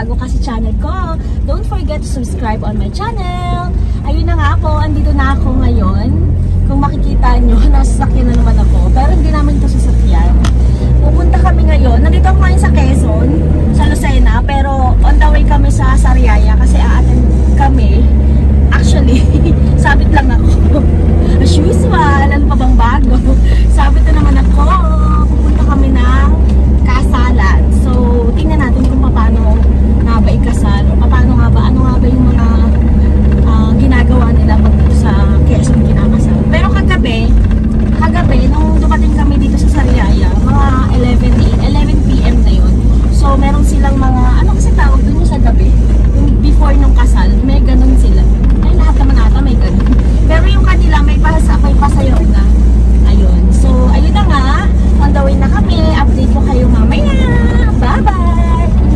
bago ka sa channel ko, don't forget to subscribe on my channel. Ayun na nga po, andito na ako ngayon. Kung makikita nyo, nasasakyan na naman ako. Pero hindi namin ito sasakyan. Pupunta kami ngayon. Nandito ako ngayon sa Quezon, sa Lucena. Pero on the way kami sa Sariaya kasi a-attend kami. Actually, sabit lang ako. As usual, ano pa bang bago? Sabit na naman ako. Pupunta kami ng Kasalan. So, tingnan natin kung paano nga ba ikasal. O paano nga ba, ano nga ba yung mga ginagawa nila pag sa Quezon kinakasal. Pero kagabi, nung dumating kami dito sa Sariaya, mga 11 PM na yun. So, meron silang mga, ano kasi tawag dun yung sa gabi? Yung before nung kasal, may ganun sila. Ay, lahat naman ata may ganun. Pero yung kanila, may pasayaw na. Ayun. So, ayun na nga. On the way na kami. Update ko kayo mamaya. Bye-bye!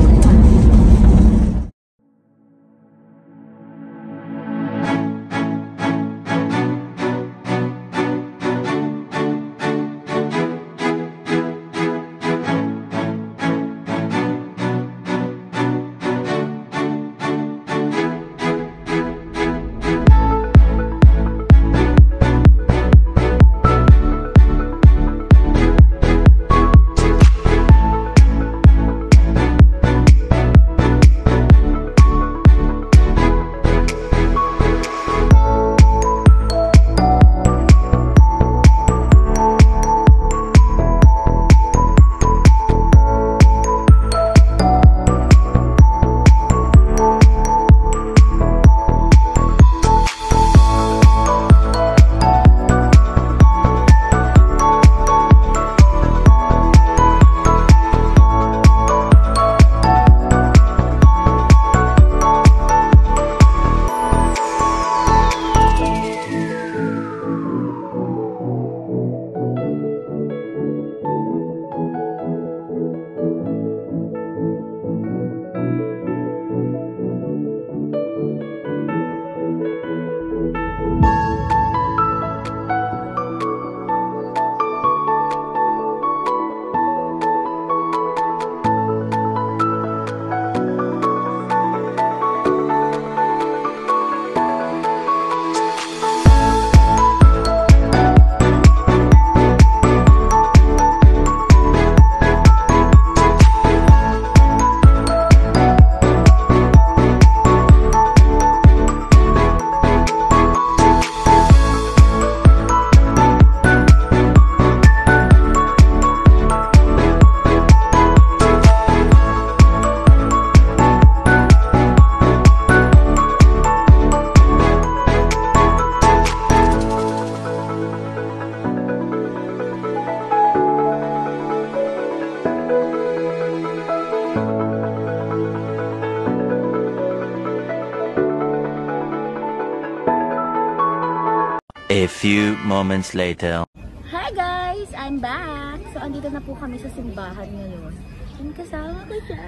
A few moments later. Hi guys! I'm back! So, andito na po kami sa simbahan ngayon. And kasama ko siya.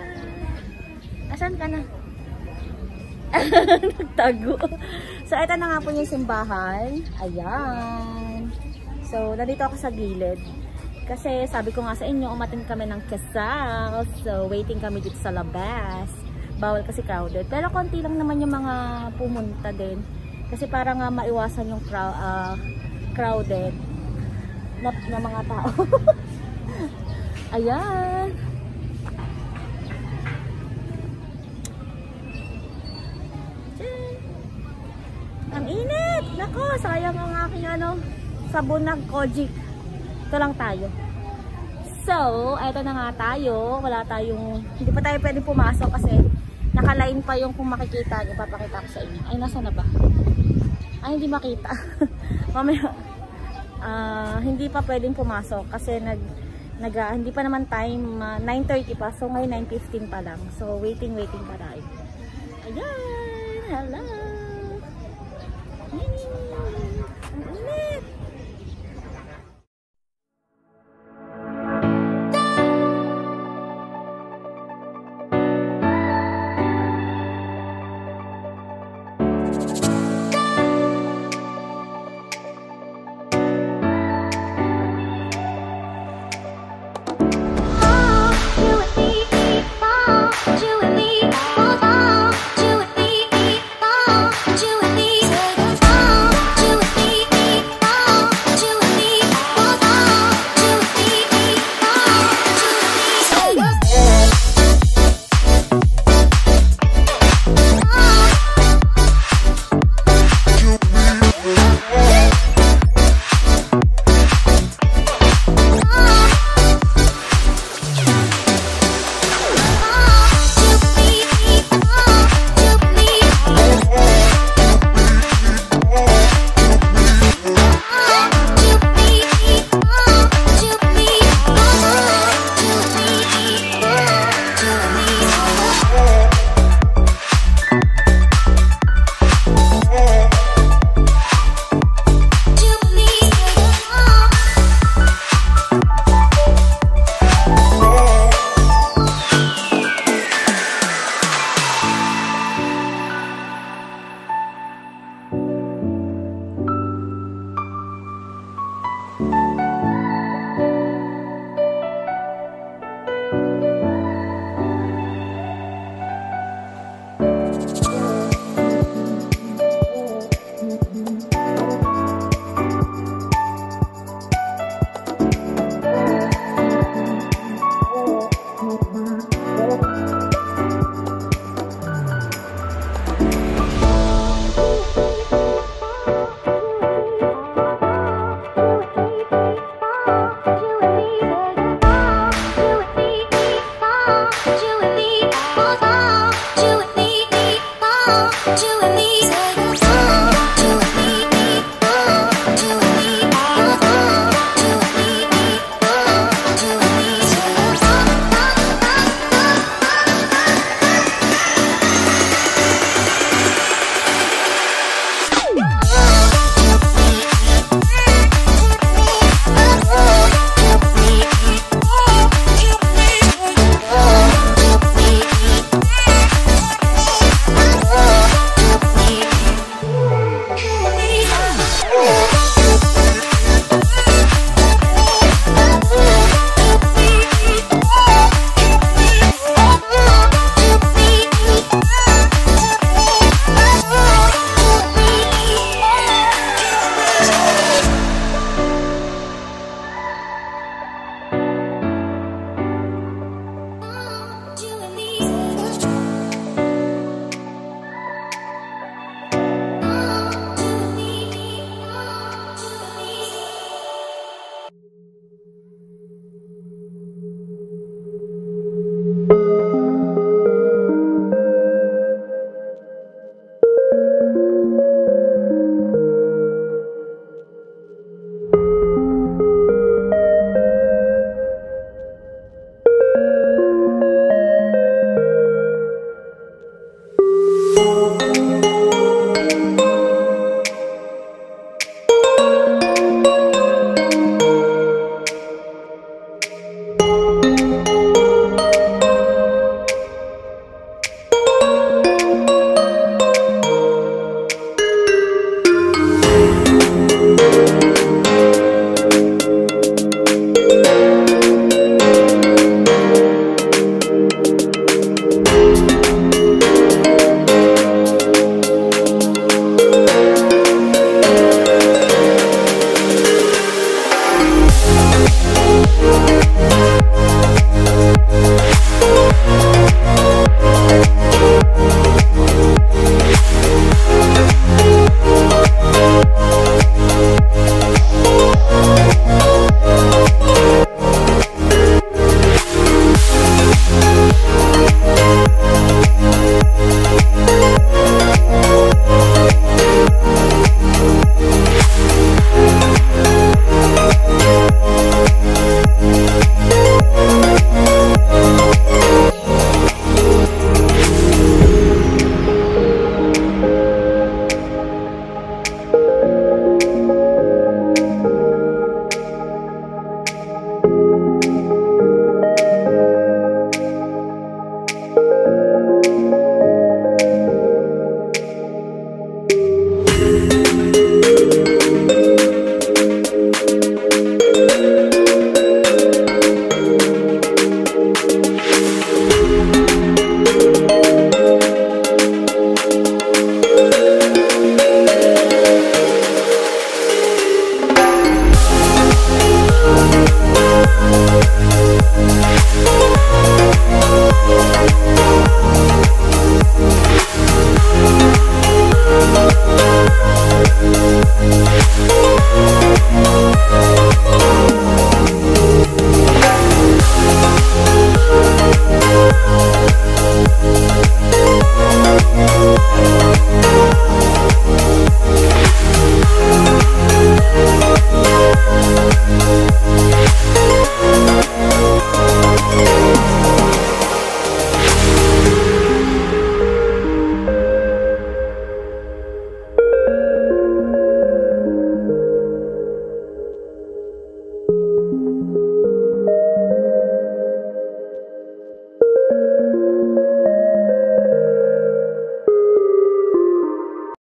Asan ka na? Nagtago. So, ito na nga po yung simbahan. Ayan. So, nandito ako sa gilid. Kasi sabi ko nga sa inyo, umatin kami ng kasal. So, waiting kami dito sa labas. Bawal kasi crowded. Pero konti lang naman yung mga pumunta din. Kasi para nga maiwasan yung crowded na mga tao. Ayan. Ang init! Nako, sayang ang aking sabon ng Kojic. Ito lang tayo. So, eto na nga tayo. Wala tayong, hindi pa tayo pwede pumasok kasi nakalain pa yung kung makikita. Ipapakita ko sa inyo. Ay, nasa na ba? Ay, hindi makita. Mamaya, hindi pa pwedeng pumasok kasi hindi pa naman time, 9:30 pa. So, ngayon 9:15 pa lang. So, waiting pa tayo. Ayan! Hello! Ang init!